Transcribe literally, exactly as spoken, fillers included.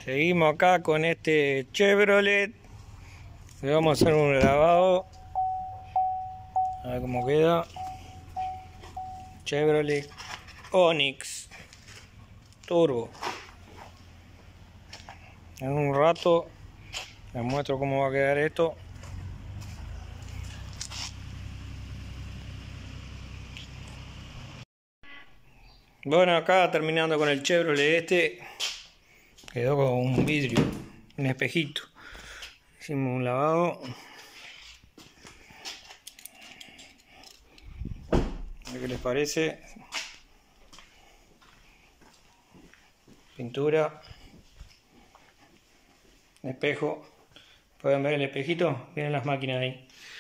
Seguimos acá con este Chevrolet. Le vamos a hacer un lavado. A ver cómo queda. Chevrolet Onix Turbo. En un rato les muestro cómo va a quedar esto. Bueno, acá terminando con el Chevrolet este. Quedó con un vidrio, un espejito. Hicimos un lavado. A ver qué les parece. Pintura. Espejo. ¿Pueden ver el espejito? Miren las máquinas ahí.